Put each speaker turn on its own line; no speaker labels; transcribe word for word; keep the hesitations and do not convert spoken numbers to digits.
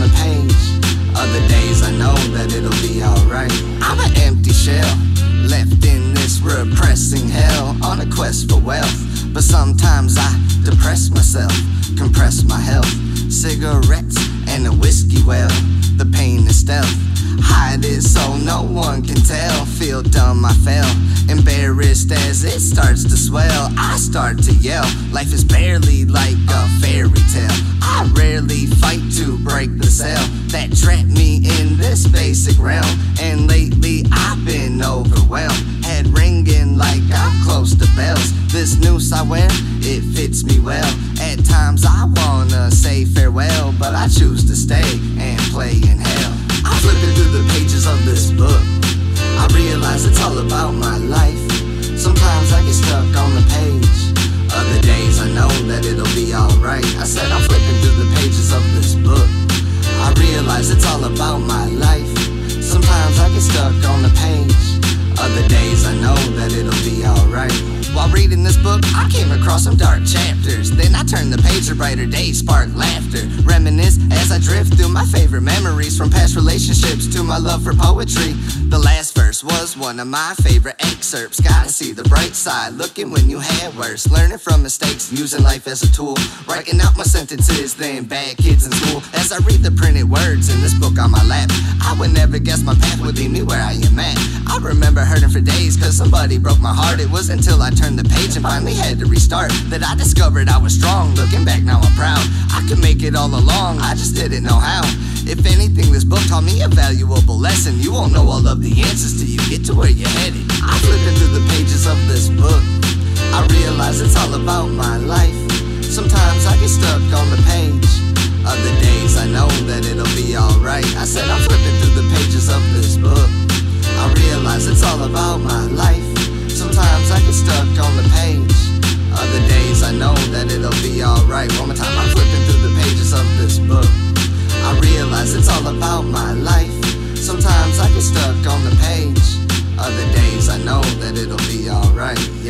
the page. Other days I know that it'll be alright. I'm an empty shell, left in this repressing hell, on a quest for wealth. But sometimes I depress myself, compress my health. Cigarettes and a whiskey well, the pain is stealth. Hide it so no one can tell. Feel dumb, I fell, embarrassed as it starts to swell. I start to yell, life is barely like a fairy tale. I rarely fight to break the cell that trapped me in this basic realm. And lately I've been overwhelmed, head ringing like I'm close to bells. This noose I wear, it fits me well. At times I wanna say farewell, but I choose to stay and play in hell. I'm flipping through the pages of this book, I realize it's all about my life. Sometimes I get stuck on the page, other days I know that it'll be alright. I said I'm flipping through the pages of this book, I realize it's all about my life. Sometimes I get stuck on the page, other days I know that it'll be alright. While reading this book, I came across some dark chapters. Then I turned the page to brighter days, spark laughter. Reminisce as I drift through my favorite memories, from past relationships to my love for poetry. The last verse was one of my favorite excerpts. Gotta see the bright side, looking when you had worse. Learning from mistakes, using life as a tool. Writing out my sentences, then bad kids in school. As I read the printed words in this book on my lap, I would never guess my path would lead me where I am at. I remember hurting for days cause somebody broke my heart. It was until I turned the page and finally had to restart that I discovered I was strong. Looking back now I'm proud, I could make it all along, I just didn't know how. If anything, this book taught me a valuable lesson. You won't know all of the answers till you get to where you're headed. I'm flipping through the pages of this book, I realize it's all about my life. Sometimes I get stuck on the page, other days I know that it'll be alright. I said I'm flipping through the pages of this book, I realize it's all about my life. Sometimes I get stuck on the page, other days I know that it'll be alright. One more time, I'm flipping through the pages of this book, I realize it's all about my life. Sometimes I get stuck on the page, other days I know that it'll be alright.